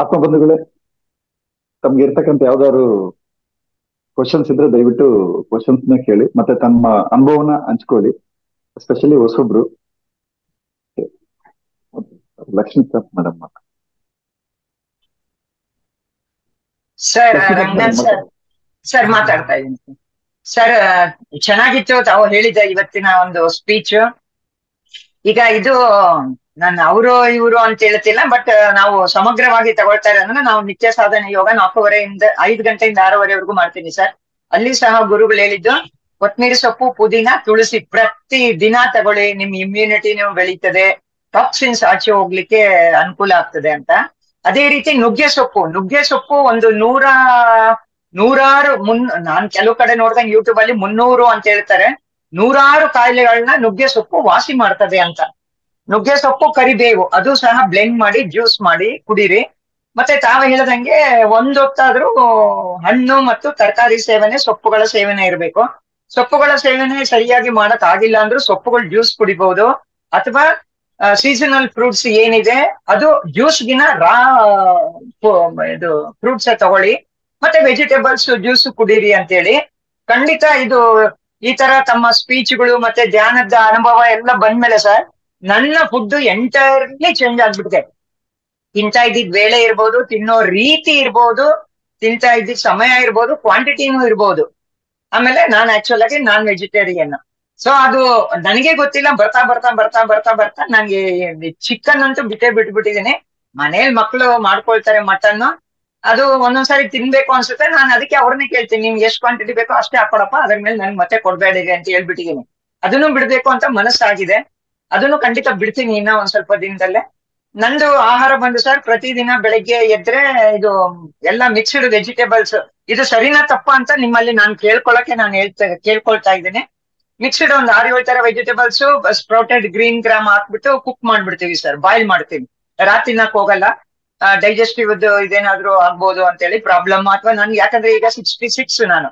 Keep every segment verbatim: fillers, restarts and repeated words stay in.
ಆತ್ಮ ಬಂಧುಗಳೇ, ತಮ್ಗೆ ಇರ್ತಕ್ಕಂಥ ಯಾವ್ದಾದ್ರು ಕ್ವಶನ್ಸ್ ಇದ್ರೆ ದಯವಿಟ್ಟು ಕ್ವಶನ್ಸ್ ನ ಕೇಳಿ, ಮತ್ತೆ ತಮ್ಮ ಅನುಭವನ ಹಂಚ್ಕೊಳ್ಳಿ. ಎಸ್ಪೆಷಲಿ ಹೊಸೊಬ್ರು. Lakshmi madam sir, Ranganath sir sir ಮಾತಾಡ್ತಾ ಇದ್ದೀನಿ ಸರ್. ಚೆನ್ನಾಗಿತ್ತು ತಾವು ಹೇಳಿದ ಇವತ್ತಿನ ಒಂದು ಸ್ಪೀಚ್. ಈಗ ಇದು ನಾನು ಅವರು ಇವರು ಅಂತ ಹೇಳ್ತಿಲ್ಲ, ಬಟ್ ನಾವು ಸಮಗ್ರವಾಗಿ ತಗೊಳ್ತಾ ಇರೋದನ್ನ ನಾವು ನಿತ್ಯ ಸಾಧನೆ ಯೋಗ ನಾಲ್ಕೂವರೆಯಿಂದ ಐದು ಗಂಟೆಯಿಂದ ಆರೂವರೆವರೆಗೂ ಮಾಡ್ತೀನಿ ಸರ್. ಅಲ್ಲಿ ಸಹ ಗುರುಗಳು ಹೇಳಿದ್ದು ಕೊತ್ಮೀರಿ ಸೊಪ್ಪು, ಪುದೀನ, ತುಳಸಿ ಪ್ರತಿ ದಿನ ತಗೊಳ್ಳಿ, ನಿಮ್ ಇಮ್ಯುನಿಟಿನೂ ಬೆಳೀತದೆ, ಟಾಕ್ಸಿನ್ಸ್ ಆಚೆ ಹೋಗ್ಲಿಕ್ಕೆ ಅನುಕೂಲ ಆಗ್ತದೆ ಅಂತ. ಅದೇ ರೀತಿ ನುಗ್ಗೆ ಸೊಪ್ಪು ನುಗ್ಗೆ ಸೊಪ್ಪು ಒಂದು ನೂರ ನೂರಾರು ಮುನ್ ನಾನ್ ಕೆಲವು ಕಡೆ ನೋಡ್ದಂಗೆ ಯೂಟ್ಯೂಬ್ ಅಲ್ಲಿ ಮುನ್ನೂರು ಅಂತ ಹೇಳ್ತಾರೆ. ನೂರಾರು ಕಾಯಿಲೆಗಳನ್ನ ನುಗ್ಗೆ ಸೊಪ್ಪು ವಾಸಿ ಮಾಡ್ತದೆ ಅಂತ. ನುಗ್ಗೆ ಸೊಪ್ಪು, ಕರಿಬೇವು ಅದು ಸಹ ಬ್ಲೆಂಡ್ ಮಾಡಿ ಜ್ಯೂಸ್ ಮಾಡಿ ಕುಡೀರಿ. ಮತ್ತೆ ತಾವು ಹೇಳದಂಗೆ ಒಂದೊತ್ತಾದ್ರೂ ಹಣ್ಣು ಮತ್ತು ತರಕಾರಿ ಸೇವನೆ, ಸೊಪ್ಪುಗಳ ಸೇವನೆ ಇರಬೇಕು. ಸೊಪ್ಪುಗಳ ಸೇವನೆ ಸರಿಯಾಗಿ ಮಾಡಕ್ ಆಗಿಲ್ಲ ಅಂದ್ರೂ ಸೊಪ್ಪುಗಳು ಜ್ಯೂಸ್ ಕುಡಿಬಹುದು, ಅಥವಾ ಸೀಸನಲ್ ಫ್ರೂಟ್ಸ್ ಏನಿದೆ ಅದು ಜ್ಯೂಸ್ಗಿನ ರಾ ಇದು ಫ್ರೂಟ್ಸ್ ತಗೊಳ್ಳಿ, ಮತ್ತೆ ವೆಜಿಟೇಬಲ್ಸ್ ಜ್ಯೂಸ್ ಕುಡೀರಿ ಅಂತೇಳಿ. ಖಂಡಿತ ಇದು ಈ ತರ ತಮ್ಮ ಸ್ಪೀಚ್ಗಳು ಮತ್ತೆ ಧ್ಯಾನದ ಅನುಭವ ಎಲ್ಲ ಬಂದ್ಮೇಲೆ ಸರ್, ನನ್ನ ಫುಡ್ ಎಂಟೈರ್ಲಿ ಚೇಂಜ್ ಆಗ್ಬಿಟ್ಟಿದೆ. ತಿಂತಾ ಇದ್ದಿದ್ ವೇಳೆ ಇರ್ಬೋದು, ತಿನ್ನೋ ರೀತಿ ಇರ್ಬೋದು, ತಿಂತಾ ಇದ್ದಿದ್ ಸಮಯ ಇರ್ಬೋದು, ಕ್ವಾಂಟಿಟಿನೂ ಇರ್ಬೋದು. ಆಮೇಲೆ ನಾನ್ ಆಕ್ಚುಲ್ ಆಗಿ ನಾನ್ ವೆಜಿಟೇರಿಯನ್. ಸೊ ಅದು ನನಗೆ ಗೊತ್ತಿಲ್ಲ, ಬರ್ತಾ ಬರ್ತಾ ಬರ್ತಾ ಬರ್ತಾ ಬರ್ತಾ ನಂಗೆ ಚಿಕನ್ ಅಂತೂ ಬಿಟ್ಟೇ ಬಿಟ್ಬಿಟ್ಟಿದ್ದೀನಿ. ಮನೇಲಿ ಮಕ್ಳು ಮಾಡ್ಕೊಳ್ತಾರೆ ಮಟನ್, ಅದು ಒಂದೊಂದ್ಸಾರಿ ತಿನ್ಬೇಕು ಅನ್ಸುತ್ತೆ. ನಾನು ಅದಕ್ಕೆ ಅವ್ರನ್ನೇ ಕೇಳ್ತೀನಿ, ನಿಮ್ಗೆ ಎಷ್ಟು ಕ್ವಾಂಟಿಟಿ ಬೇಕೋ ಅಷ್ಟೇ ಹಾಕೊಡಪ್ಪ, ಅದ್ರ ಮೇಲೆ ನನ್ಗೆ ಮತ್ತೆ ಕೊಡ್ಬೇಡಿರಿ ಅಂತ ಹೇಳ್ಬಿಟ್ಟಿದ್ದೀನಿ. ಅದನ್ನು ಬಿಡ್ಬೇಕು ಅಂತ ಮನಸ್ಸಾಗಿದೆ, ಅದನ್ನು ಖಂಡಿತ ಬಿಡ್ತೀನಿ ಇನ್ನ ಒಂದ್ ಸ್ವಲ್ಪ ದಿನದಲ್ಲೇ. ನಂದು ಆಹಾರ ಬಂದು ಸರ್, ಪ್ರತಿದಿನ ಬೆಳಿಗ್ಗೆ ಎದ್ರೆ ಇದು ಎಲ್ಲ ಮಿಕ್ಸ್ಡ್ ವೆಜಿಟೇಬಲ್ಸ್. ಇದು ಸರಿನಾ ತಪ್ಪ ಅಂತ ನಿಮ್ಮಲ್ಲಿ ನಾನು ಕೇಳ್ಕೊಳಕ್ಕೆ ನಾನು ಹೇಳ್ತಾ ಕೇಳ್ಕೊಳ್ತಾ ಇದ್ದೀನಿ. ಮಿಕ್ಸ್ಡ್ ಒಂದು ಆರು ಏಳು ತರ ವೆಜಿಟೇಬಲ್ಸ್, ಸ್ಪ್ರೌಟೆಡ್ ಗ್ರೀನ್ ಗ್ರಾಮ್ ಹಾಕ್ಬಿಟ್ಟು ಕುಕ್ ಮಾಡ್ಬಿಡ್ತೀವಿ ಸರ್, ಬಾಯ್ಲ್ ಮಾಡ್ತೀವಿ. ರಾತ್ರಿನಕ್ ಹೋಗಲ್ಲ, ಡೈಜೆಸ್ಟಿವ್ ಇದೇನಾದ್ರೂ ಆಗ್ಬೋದು ಅಂತೇಳಿ ಪ್ರಾಬ್ಲಮ್, ಅಥವಾ ನನ್ಗೆ ಯಾಕಂದ್ರೆ ಈಗ ಸಿಕ್ಸ್ಟಿ ಸಿಕ್ಸ್ ನಾನು,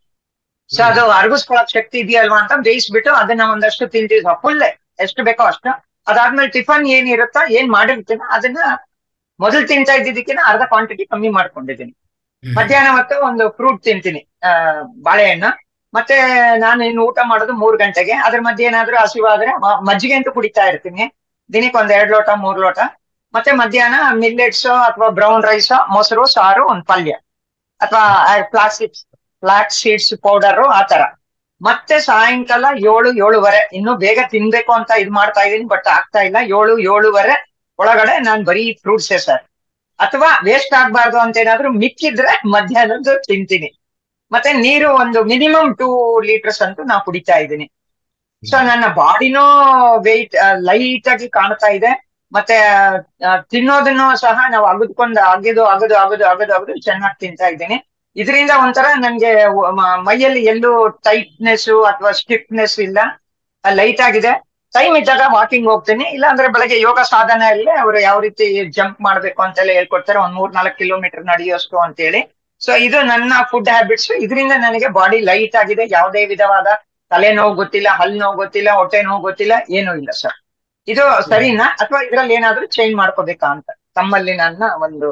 ಸೊ ಅದು ಅರ್ಗಿಸ್ಕೊಳಕ್ ಶಕ್ತಿ ಇದೆಯಲ್ವಾ ಅಂತ ಬೇಯಿಸ್ಬಿಟ್ಟು ಅದನ್ನ ಒಂದಷ್ಟು ತಿಂತೀವಿ ಫುಲ್, ಎಷ್ಟು ಬೇಕೋ ಅಷ್ಟು. ಅದಾದ್ಮೇಲೆ ಟಿಫನ್ ಏನಿರುತ್ತೋ ಏನ್ ಮಾಡಿರ್ತೀನೋ ಅದನ್ನ ಮೊದಲು ತಿಂತಾ ಇದ್ದಿದ್ದಕ್ಕಿಂತ ಅರ್ಧ ಕ್ವಾಂಟಿಟಿ ಕಮ್ಮಿ ಮಾಡ್ಕೊಂಡಿದ್ದೀನಿ. ಮಧ್ಯಾಹ್ನ ಮತ್ತು ಒಂದು ಫ್ರೂಟ್ ತಿಂತೀನಿ, ಅಹ್ ಬಾಳೆಹಣ್ಣು. ಮತ್ತೆ ನಾನು ಇನ್ನು ಊಟ ಮಾಡೋದು ಮೂರ್ ಗಂಟೆಗೆ. ಅದ್ರ ಮಧ್ಯೆ ಏನಾದ್ರೂ ಹಸಿವಾದ್ರೆ ಮಜ್ಜಿಗೆ ಅಂತೂ ಕುಡಿತಾ ಇರ್ತೀನಿ, ದಿನಕ್ಕೆ ಒಂದ್ ಎರಡ್ ಲೋಟ ಮೂರ್ ಲೋಟ. ಮತ್ತೆ ಮಧ್ಯಾಹ್ನ ಮಿಲ್ಲೆಟ್ಸ್ ಅಥವಾ ಬ್ರೌನ್ ರೈಸ್, ಮೊಸರು, ಸಾರು, ಒಂದ್ ಪಲ್ಯ, ಅಥವಾ ಫ್ಲಾಕ್ಸ್ ಫ್ಲಾಕ್ಸ್ ಸೀಡ್ಸ್ ಪೌಡರ್ ಆ ತರ. ಮತ್ತೆ ಸಾಯಂಕಾಲ ಏಳು ಏಳುವರೆ, ಇನ್ನು ಬೇಗ ತಿನ್ಬೇಕು ಅಂತ ಇದ್ ಮಾಡ್ತಾ ಇದೀನಿ, ಬಟ್ ಆಗ್ತಾ ಇಲ್ಲ. ಏಳು ಏಳುವರೆ ಒಳಗಡೆ ನಾನ್ ಬರೀ ಫ್ರೂಟ್ಸೇ ಸರ್. ಅಥವಾ ವೇಸ್ಟ್ ಆಗ್ಬಾರ್ದು ಅಂತ ಏನಾದ್ರು ಮಿಕ್ಕಿದ್ರೆ ಮಧ್ಯಾಹ್ನದ್ದು ತಿಂತೀನಿ. ಮತ್ತೆ ನೀರು ಒಂದು ಮಿನಿಮಮ್ ಟೂ ಲೀಟರ್ಸ್ ಅಂತೂ ನಾವು ಕುಡಿತಾ ಇದ್ದೀನಿ. ಸೊ ನನ್ನ ಬಾಡಿನೂ ವೆಯ್ಟ್ ಲೈಟ್ ಆಗಿ ಕಾಣ್ತಾ ಇದೆ. ಮತ್ತೆ ತಿನ್ನೋದನ್ನು ಸಹ ನಾವು ಅಗದ್ಕೊಂಡು ಅಗದು ಅಗದು ಅಗದು ಅಗದು ಅಗದು ಚೆನ್ನಾಗಿ ತಿಂತಾ ಇದ್ದೀನಿ. ಇದರಿಂದ ಒಂಥರ ನನ್ಗೆ ಮೈಯಲ್ಲಿ ಎಲ್ಲೂ ಟೈಟ್ನೆಸ್ ಅಥವಾ ಸ್ಟಿಫ್ನೆಸ್ ಇಲ್ಲ, ಲೈಟ್ ಆಗಿದೆ. ಟೈಮ್ ಇದ್ದಾಗ ವಾಕಿಂಗ್ ಹೋಗ್ತೀನಿ, ಇಲ್ಲ ಅಂದ್ರೆ ಬೆಳಗ್ಗೆ ಯೋಗ ಸಾಧನೆಯಲ್ಲಿ ಅವರು ಯಾವ ರೀತಿ ಜಂಪ್ ಮಾಡ್ಬೇಕು ಅಂತೆಲ್ಲ ಹೇಳ್ಕೊಡ್ತಾರೆ, ಒಂದ್ ಮೂರ್ ನಾಲ್ಕು ಕಿಲೋಮೀಟರ್ ನಡೆಯೋಷ್ಟು ಅಂತೇಳಿ. ಸೊ ಇದು ನನ್ನ ಫುಡ್ ಹ್ಯಾಬಿಟ್ಸ್. ಇದರಿಂದ ನನಗೆ ಬಾಡಿ ಲೈಟ್ ಆಗಿದೆ, ಯಾವುದೇ ವಿಧವಾದ ತಲೆನೋವು ಗೊತ್ತಿಲ್ಲ, ಹಲ್ ನೋವು ಗೊತ್ತಿಲ್ಲ, ಹೊಟ್ಟೆ ನೋವು ಗೊತ್ತಿಲ್ಲ, ಏನೂ ಇಲ್ಲ ಸರ್. ಇದು ಸರಿನಾ, ಅಥವಾ ಇದ್ರಲ್ಲಿ ಏನಾದ್ರೂ ಚೇಂಜ್ ಮಾಡ್ಕೋಬೇಕಾ ಅಂತ ತಮ್ಮಲ್ಲಿ ನನ್ನ ಒಂದು.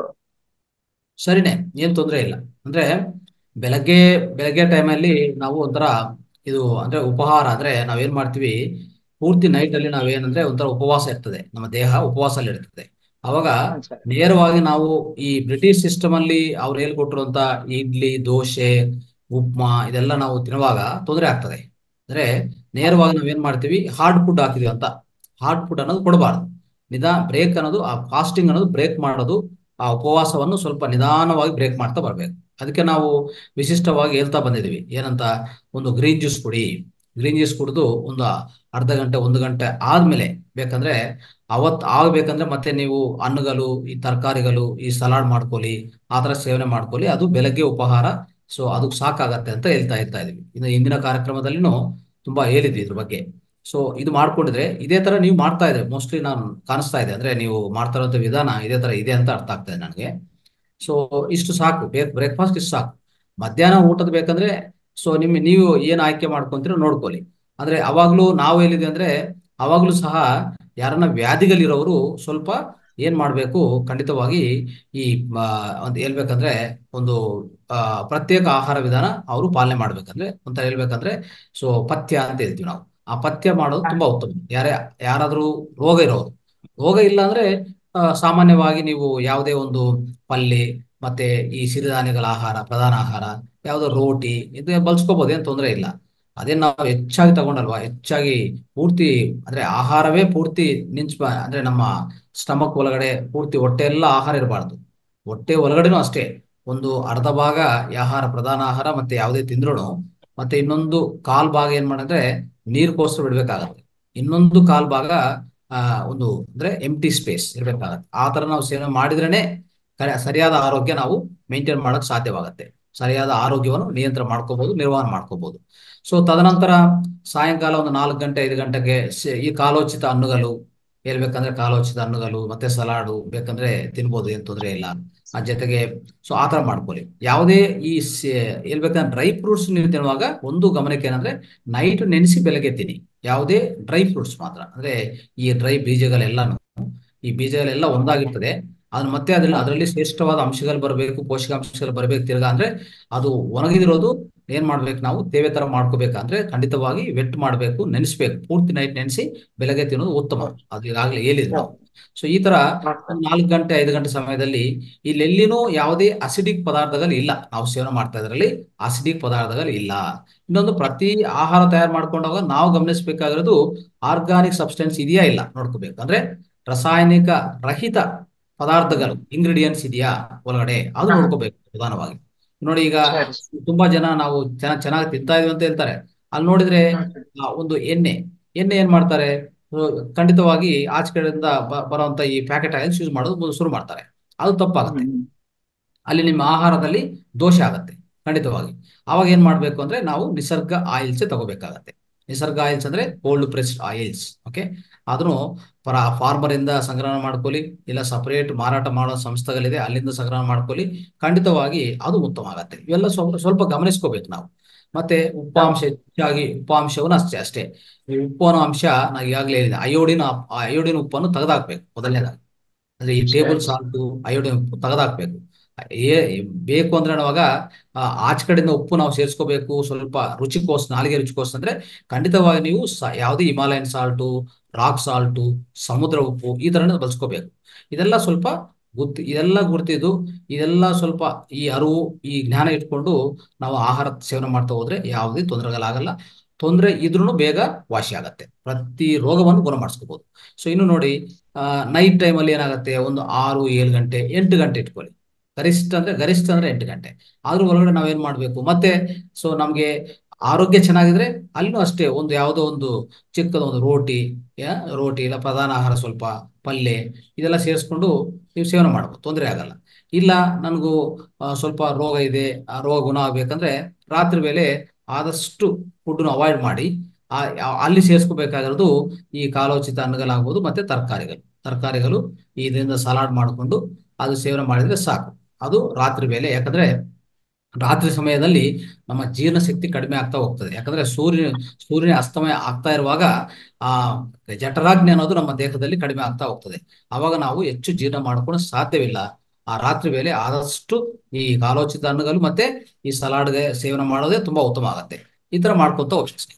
ಸರಿನೇ, ಏನ್ ತೊಂದರೆ ಇಲ್ಲ. ಅಂದ್ರೆ ಬೆಳಗ್ಗೆ ಬೆಳಗ್ಗೆ ಟೈಮಲ್ಲಿ ನಾವು ಒಂಥರ ಇದು ಅಂದ್ರೆ ಉಪಹಾರ ಅಂದ್ರೆ ನಾವೇನ್ ಮಾಡ್ತೀವಿ, ಪೂರ್ತಿ ನೈಟ್ ಅಲ್ಲಿ ನಾವೇನಂದ್ರೆ ಒಂಥರ ಉಪವಾಸ ಇರ್ತದೆ, ನಮ್ಮ ದೇಹ ಉಪವಾಸಲ್ಲಿ ಇರ್ತದೆ. ಅವಾಗ ನೇರವಾಗಿ ನಾವು ಈ ಬ್ರಿಟಿಷ್ ಸಿಸ್ಟಮ್ ಅಲ್ಲಿ ಅವ್ರು ಹೇಳ್ಕೊಟ್ಟಿರುವಂತ ಇಡ್ಲಿ, ದೋಸೆ, ಉಪ್ಮಾ ಇದೆಲ್ಲ ನಾವು ತಿನ್ನುವಾಗ ತೊಂದರೆ ಆಗ್ತದೆ. ಅಂದ್ರೆ ನೇರವಾಗಿ ನಾವೇನ್ ಮಾಡ್ತೀವಿ, ಹಾರ್ಡ್ ಫುಡ್ ಹಾಕಿದೀವಿ ಅಂತ, ಹಾರ್ಡ್ ಫುಡ್ ಅನ್ನೋದು ಕೊಡಬಾರ್ದು. ನಿದಾ ಬ್ರೇಕ್ ಅನ್ನೋದು, ಆ ಫಾಸ್ಟಿಂಗ್ ಅನ್ನೋದು ಬ್ರೇಕ್ ಮಾಡೋದು, ಆ ಉಪವಾಸವನ್ನು ಸ್ವಲ್ಪ ನಿಧಾನವಾಗಿ ಬ್ರೇಕ್ ಮಾಡ್ತಾ ಬರ್ಬೇಕು. ಅದಕ್ಕೆ ನಾವು ವಿಶಿಷ್ಟವಾಗಿ ಹೇಳ್ತಾ ಬಂದಿದ್ದೀವಿ, ಏನಂತ, ಒಂದು ಗ್ರೀನ್ ಜ್ಯೂಸ್ ಕುಡಿ. ಗ್ರೀನ್ ಜ್ಯೂಸ್ ಕುಡಿದು ಒಂದು ಅರ್ಧ ಗಂಟೆ ಒಂದು ಗಂಟೆ ಆದ್ಮೇಲೆ ಬೇಕಂದ್ರೆ ಅವತ್ ಆಗ್ಬೇಕಂದ್ರೆ ಮತ್ತೆ ನೀವು ಹಣ್ಣುಗಳು, ಈ ತರಕಾರಿಗಳು, ಈ ಸಲಾಡ್ ಮಾಡ್ಕೊಳ್ಳಿ, ಆ ಥರ ಸೇವನೆ ಮಾಡ್ಕೊಳ್ಳಿ. ಅದು ಬೆಳಗ್ಗೆ ಉಪಹಾರ. ಸೊ ಅದು ಸಾಕಾಗತ್ತೆ ಅಂತ ಹೇಳ್ತಾ ಇರ್ತಾ ಇದೀವಿ. ಇನ್ನು ಇಂದಿನ ಕಾರ್ಯಕ್ರಮದಲ್ಲಿನೂ ತುಂಬಾ ಹೇಳಿದ್ವಿ ಇದ್ರ ಬಗ್ಗೆ. ಸೊ ಇದು ಮಾಡ್ಕೊಂಡಿದ್ರೆ ಇದೇ ತರ ನೀವು ಮಾಡ್ತಾ ಇದ್ರೆ ಮೋಸ್ಟ್ಲಿ ನಾನು ಕಾಣಿಸ್ತಾ ಇದೆ, ಅಂದ್ರೆ ನೀವು ಮಾಡ್ತಾ ಇರೋಂಥ ವಿಧಾನ ಇದೇ ತರ ಇದೆ ಅಂತ ಅರ್ಥ ಆಗ್ತಾ ಇದೆ ನನಗೆ. ಸೊ ಇಷ್ಟು ಸಾಕು, ಬ್ರೇಕ್ಫಾಸ್ಟ್ ಇಷ್ಟು ಸಾಕು. ಮಧ್ಯಾಹ್ನ ಊಟದ ಬೇಕಂದ್ರೆ ಸೊ ನಿಮ್ ನೀವು ಏನ್ ಆಯ್ಕೆ ಮಾಡ್ಕೊಂತೀರೋ ನೋಡ್ಕೊಳ್ಳಿ. ಅಂದ್ರೆ ಅವಾಗ್ಲೂ ನಾವು ಹೇಳಿದ್ವಿ ಅಂದ್ರೆ ಅವಾಗ್ಲೂ ಸಹ ಯಾರನ್ನ ವ್ಯಾಧಿಗಳಿರೋರು ಸ್ವಲ್ಪ ಏನ್ ಮಾಡ್ಬೇಕು ಖಂಡಿತವಾಗಿ ಈ ಆ, ಒಂದು ಹೇಳ್ಬೇಕಂದ್ರೆ ಒಂದು ಆ, ಪ್ರತ್ಯೇಕ ಆಹಾರ ವಿಧಾನ ಅವರು ಪಾಲನೆ ಮಾಡ್ಬೇಕಂದ್ರೆ ಅಂತ ಹೇಳ್ಬೇಕಂದ್ರೆ ಸೊ ಪಥ್ಯ ಅಂತ ಹೇಳ್ತೀವಿ ನಾವು. ಆ ಪಥ್ಯ ಮಾಡೋದು ತುಂಬಾ ಉತ್ತಮ. ಯಾರೇ ಯಾರಾದ್ರೂ ರೋಗ ಇರೋರು, ರೋಗ ಇಲ್ಲ ಅಂದ್ರೆ ಆ, ಸಾಮಾನ್ಯವಾಗಿ ನೀವು ಯಾವುದೇ ಒಂದು ಪಲ್ಯ ಮತ್ತೆ ಈ ಸಿರಿಧಾನ್ಯಗಳ ಆಹಾರ, ಪ್ರಧಾನ ಆಹಾರ ಯಾವ್ದೋ ರೋಟಿ ಇದು ಬಳಸ್ಕೋಬಹುದು, ಏನ್ ತೊಂದರೆ ಇಲ್ಲ. ಅದೇ ನಾವು ಹೆಚ್ಚಾಗಿ ತಗೊಂಡಲ್ವಾ, ಹೆಚ್ಚಾಗಿ ಪೂರ್ತಿ ಅಂದ್ರೆ ಆಹಾರವೇ ಪೂರ್ತಿ ನಿಂಚ್ ಅಂದ್ರೆ ನಮ್ಮ ಸ್ಟಮಕ್ ಒಳಗಡೆ ಪೂರ್ತಿ ಹೊಟ್ಟೆ ಎಲ್ಲ ಆಹಾರ ಇರಬಾರ್ದು. ಹೊಟ್ಟೆ ಒಳಗಡೆನೂ ಅಷ್ಟೇ ಒಂದು ಅರ್ಧ ಭಾಗ ಈ ಆಹಾರ, ಪ್ರಧಾನ ಆಹಾರ ಮತ್ತೆ ಯಾವುದೇ ತಿಂದ್ರೂ ಮತ್ತೆ ಇನ್ನೊಂದು ಕಾಲ್ ಭಾಗ ಏನ್ ಮಾಡಂದ್ರೆ ನೀರ್ಗೋಸ್ಕರ ಬಿಡ್ಬೇಕಾಗತ್ತೆ. ಇನ್ನೊಂದು ಕಾಲ್ ಭಾಗ ಆ ಒಂದು ಅಂದ್ರೆ ಎಂಟಿ ಸ್ಪೇಸ್ ಇರ್ಬೇಕಾಗತ್ತೆ. ಆ ತರ ನಾವು ಸೇವನೆ ಮಾಡಿದ್ರೇನೆ ಕರೆ- ಸರಿಯಾದ ಆರೋಗ್ಯ ನಾವು ಮೇಂಟೈನ್ ಮಾಡಕ್ ಸಾಧ್ಯವಾಗತ್ತೆ. ಸರಿಯಾದ ಆರೋಗ್ಯವನ್ನು ನಿಯಂತ್ರಣ ಮಾಡ್ಕೋಬಹುದು, ನಿರ್ವಹಣೆ ಮಾಡ್ಕೋಬಹುದು. ಸೊ ತದನಂತರ ಸಾಯಂಕಾಲ ಒಂದು ನಾಲ್ಕು ಗಂಟೆ ಐದು ಗಂಟೆಗೆ ಸ- ಈ ಕಾಲೋಚಿತ ಹಣ್ಣುಗಳು, ಹೇಳ್ಬೇಕಂದ್ರೆ ಕಾಲೋಚಿತ ಹಣ್ಣುಗಳು ಮತ್ತೆ ಸಲಾಡು ಬೇಕಂದ್ರೆ ತಿನ್ಬೋದು, ಏನ್ ತೊಂದರೆ ಇಲ್ಲ. ಆ ಜೊತೆಗೆ ಸೊ ಆತರ ಮಾಡ್ಕೊಳ್ಳಿ. ಯಾವುದೇ ಈ ಸ- ಹೇಳ್ಬೇಕಂದ್ರೆ ಡ್ರೈ ಫ್ರೂಟ್ಸ್ ನೀವು ತಿನ್ನುವಾಗ ಒಂದು ಗಮನಕ್ಕೆ ಏನಂದ್ರೆ ನೈಟ್ ನೆನೆಸಿ ಬೆಳಗ್ಗೆ ತಿನ್ನಿ. ಯಾವುದೇ ಡ್ರೈ ಫ್ರೂಟ್ಸ್ ಮಾತ್ರ, ಅಂದ್ರೆ ಈ ಡ್ರೈ ಬೀಜಗಳೆಲ್ಲಾನು, ಈ ಬೀಜಗಳೆಲ್ಲ ಒಂದಾಗಿರ್ತದೆ. ಅದು ಮತ್ತೆ ಅದ್ರಲ್ಲಿ ಅದರಲ್ಲಿ ಶ್ರೇಷ್ಠವಾದ ಅಂಶಗಳು ಬರಬೇಕು, ಪೋಷಕಾಂಶಗಳು ಬರಬೇಕು. ತಿರ್ಗಾ ಅಂದ್ರೆ ಅದು ಒಣಗಿದಿರೋದು ಏನ್ ಮಾಡ್ಬೇಕು ನಾವು ತೇವೆ ತರ ಮಾಡ್ಕೋಬೇಕಂದ್ರೆ ಖಂಡಿತವಾಗಿ ವೆಟ್ ಮಾಡ್ಬೇಕು, ನೆನೆಸ್ಬೇಕು. ಪೂರ್ತಿ ನೈಟ್ ನೆನೆಸಿ ಬೆಳಗ್ಗೆ ತಿನ್ನೋದು ಉತ್ತಮ. ಅದು ಈಗಾಗಲೇ ಹೇಳಿದ್ವಿ ನಾವು. ಸೊ ಈ ತರ ಒಂದು ನಾಲ್ಕು ಗಂಟೆ ಐದು ಗಂಟೆ ಸಮಯದಲ್ಲಿ ಇಲ್ಲೆಲ್ಲಿನೂ ಯಾವುದೇ ಅಸಿಡಿಕ್ ಪದಾರ್ಥಗಳು ಇಲ್ಲ. ನಾವು ಸೇವನೆ ಮಾಡ್ತಾ ಇದ್ರಲ್ಲಿ ಅಸಿಡಿಕ್ ಪದಾರ್ಥಗಳು ಇಲ್ಲ. ಇನ್ನೊಂದು, ಪ್ರತಿ ಆಹಾರ ತಯಾರು ಮಾಡ್ಕೊಂಡಾಗ ನಾವು ಗಮನಿಸಬೇಕಾಗಿರೋದು ಆರ್ಗಾನಿಕ್ ಸಬ್ಸ್ಟೆನ್ಸ್ ಇದೆಯಾ ಇಲ್ಲ ನೋಡ್ಕೋಬೇಕು. ಅಂದ್ರೆ ರಾಸಾಯನಿಕ ರಹಿತ ಪದಾರ್ಥಗಳು ಇಂಗ್ರೀಡಿಯೆಂಟ್ಸ್ ಇದೆಯಾ ಒಳಗಡೆ, ಅದು ಹಾ, ನೋಡ್ಕೋಬೇಕು ಪ್ರಧಾನವಾಗಿ. ನೋಡಿ ಈಗ ಸರಿ. ತುಂಬಾ ಜನ ನಾವು ಚೆನ್ನಾಗಿ ಚೆನ್ನಾಗಿ ತಿಂತಾ ಇದೀವಿ ಅಂತ ಹೇಳ್ತಾರೆ. ಅಲ್ಲಿ ನೋಡಿದ್ರೆ ಹ್ಮ್. ಆ, ಒಂದು ಎಣ್ಣೆ ಎಣ್ಣೆ ಏನ್ ಮಾಡ್ತಾರೆ, ಅಹ್, ಖಂಡಿತವಾಗಿ ಆಚೆ ಕಡೆಯಿಂದ ಬ- ಬರುವಂತ ಈ ಪ್ಯಾಕೆಟ್ ಆಯಿಲ್ಸ್ ಯೂಸ್ ಮಾಡೋದು ಮೊದಲು ಶುರು ಮಾಡ್ತಾರೆ. ಅದು ತಪ್ಪಾಗುತ್ತೆ. ಹ್ಮ್. ಅಲ್ಲಿ ನಿಮ್ಮ ಆಹಾರದಲ್ಲಿ ದೋಷ ಆಗತ್ತೆ ಖಂಡಿತವಾಗಿ. ಅವಾಗ ಏನ್ ಮಾಡ್ಬೇಕು ಅಂದ್ರೆ ನಾವು ನಿಸರ್ಗ ಆಯಿಲ್ಸ್ ತಗೋಬೇಕಾಗತ್ತೆ. ನಿಸರ್ಗ ಆಯಿಲ್ಸ್ ಅಂದ್ರೆ ಕೋಲ್ಡ್ ಪ್ರೆಸ್ಡ್ ಆಯಿಲ್ಸ್. ಓಕೆ, ಅದನ್ನು ಪರ ಫಾರ್ಮರ್ ಇಂದ ಸಂಗ್ರಹಣ ಮಾಡ್ಕೊಳ್ಳಿ, ಇಲ್ಲ ಸಪರೇಟ್ ಮಾರಾಟ ಮಾಡೋ ಸಂಸ್ಥೆಗಳಿದೆ ಅಲ್ಲಿಂದ ಸಂಗ್ರಹಣ ಮಾಡ್ಕೊಳ್ಳಿ. ಖಂಡಿತವಾಗಿ ಅದು ಉತ್ತಮ ಆಗತ್ತೆ. ಇವೆಲ್ಲ ಸ್ವಲ್ಪ ಸ್ವಲ್ಪ ಗಮನಿಸ್ಕೋಬೇಕು ನಾವು. ಮತ್ತೆ ಉಪ್ಪಾಂಶ, ಹೆಚ್ಚಾಗಿ ಉಪ್ಪಾಂಶವನ್ನು ಅಷ್ಟೇ ಅಷ್ಟೇ ಈ ಉಪ್ಪು ಅನ್ನೋ ಅಂಶ ನಾ ಈಗಾಗಲೇ ಹೇಳಿದೆ, ಅಯೋಡಿನ್ ಅಯೋಡಿನ್ ಉಪ್ಪನ್ನು ತೆಗೆದಾಕ್ಬೇಕು ಮೊದಲನೇದಾಗಿ. ಅಂದ್ರೆ ಈ ಟೇಬಲ್ ಸರಿ. ಸಾಲ್ಟ್, ಅಯೋಡಿನ್ ಉಪ್ಪು ತೆಗೆದಾಕ್ಬೇಕು. ಏ ಬೇಕು ಅಂದ್ರೆ ಅವಾಗ ಆ, ಆಚೆ ಕಡೆಯಿಂದ ಉಪ್ಪು ನಾವು ಸೇರಿಸ್ಕೋಬೇಕು ಸ್ವಲ್ಪ ರುಚಿಕೋಸ್, ನಾಲಿಗೆ ರುಚಿಕೋಸ್. ಅಂದ್ರೆ ಖಂಡಿತವಾಗಿ ನೀವು ಸ- ಯಾವುದೇ ಹಿಮಾಲಯನ್ ಸಾಲ್ಟು, ರಾಕ್ ಸಾಲ್ಟು, ಸಮುದ್ರ ಉಪ್ಪು ಈ ತರ ಬಳಸ್ಕೋಬೇಕು. ಇದೆಲ್ಲ ಸ್ವಲ್ಪ ಗುರ್ತಿ ಇದೆಲ್ಲ ಗುರ್ತಿದ್ದು ಇದೆಲ್ಲ ಸ್ವಲ್ಪ ಈ ಅರಿವು, ಈ ಜ್ಞಾನ ಇಟ್ಕೊಂಡು ನಾವು ಆಹಾರ ಸೇವನೆ ಮಾಡ್ತಾ ಹೋದ್ರೆ ಯಾವುದೇ ತೊಂದರೆಗಳಾಗಲ್ಲ. ತೊಂದರೆ ಇದ್ರೂ ಬೇಗ ವಾಸಿ ಆಗತ್ತೆ, ಪ್ರತಿ ರೋಗವನ್ನು ಗುಣಮಾಡಿಸ್ಕೋಬಹುದು. ಸೊ ಇನ್ನು ನೋಡಿ, ನೈಟ್ ಟೈಮಲ್ಲಿ ಏನಾಗುತ್ತೆ, ಒಂದು ಆರು ಏಳು ಗಂಟೆ ಎಂಟು ಗಂಟೆ ಇಟ್ಕೊಳ್ಳಿ. ಗರಿಷ್ಠ ಅಂದ್ರೆ ಗರಿಷ್ಠ ಅಂದ್ರೆ ಎಂಟು ಗಂಟೆ ಆದ್ರೂ ಒಳಗಡೆ ನಾವೇನ್ ಮಾಡ್ಬೇಕು ಮತ್ತೆ. ಸೊ ನಮ್ಗೆ ಆರೋಗ್ಯ ಚೆನ್ನಾಗಿದ್ರೆ ಅಲ್ಲಿನೂ ಅಷ್ಟೇ ಒಂದು ಯಾವುದೋ ಒಂದು ಚಿಕ್ಕದ ಒಂದು ರೋಟಿ, ಯಾ ರೋಟಿ ಇಲ್ಲ ಪ್ರಧಾನ ಆಹಾರ ಸ್ವಲ್ಪ ಪಲ್ಯ ಇದೆಲ್ಲ ಸೇರಿಸ್ಕೊಂಡು ನೀವು ಸೇವನೆ ಮಾಡ್ಬೋದು, ತೊಂದರೆ ಆಗಲ್ಲ. ಇಲ್ಲ ನನಗೂ ಆ, ಸ್ವಲ್ಪ ರೋಗ ಇದೆ, ಆ ರೋಗ ಗುಣ ಆಗ್ಬೇಕಂದ್ರೆ ರಾತ್ರಿ ವೇಳೆ ಆದಷ್ಟು ಫುಡ್ನ ಅವಾಯ್ಡ್ ಮಾಡಿ ಆ ಆ- ಅಲ್ಲಿ ಸೇರಿಸ್ಕೋಬೇಕಾಗಿರೋದು ಈ ಕಾಲೋಚಿತ ಹಣ್ಣುಗಳಾಗ್ಬೋದು ಮತ್ತೆ ತರಕಾರಿಗಳು ತರಕಾರಿಗಳು ಇದರಿಂದ ಸಲಾಡ್ ಮಾಡಿಕೊಂಡು ಅದು ಸೇವನೆ ಮಾಡಿದ್ರೆ ಸಾಕು. ಅದು ರಾತ್ರಿ ವೇಳೆ, ಯಾಕಂದ್ರೆ ರಾತ್ರಿ ಸಮಯದಲ್ಲಿ ನಮ್ಮ ಜೀರ್ಣಶಕ್ತಿ ಕಡಿಮೆ ಆಗ್ತಾ ಹೋಗ್ತದೆ. ಯಾಕಂದ್ರೆ ಸೂರ್ಯ ಸೂರ್ಯನ ಅಸ್ತಮಯ ಆಗ್ತಾ ಇರುವಾಗ ಆ ಜಠರಾಗ್ನಿ ಅನ್ನೋದು ನಮ್ಮ ದೇಹದಲ್ಲಿ ಕಡಿಮೆ ಆಗ್ತಾ ಹೋಗ್ತದೆ. ಅವಾಗ ನಾವು ಹೆಚ್ಚು ಜೀರ್ಣ ಮಾಡ್ಕೊಂಡು ಸಾಧ್ಯವಿಲ್ಲ. ಆ ರಾತ್ರಿ ವೇಳೆ ಆದಷ್ಟು ಈ ಕಾಲೋಚಿತ ಹಣ್ಣುಗಳು ಮತ್ತೆ ಈ ಸಲಾಡ್ಗೆ ಸೇವನೆ ಮಾಡೋದೇ ತುಂಬಾ ಉತ್ತಮ ಆಗತ್ತೆ. ಈ ತರ ಮಾಡ್ಕೊಂತ ಹೋಗ್ತೀವಿ.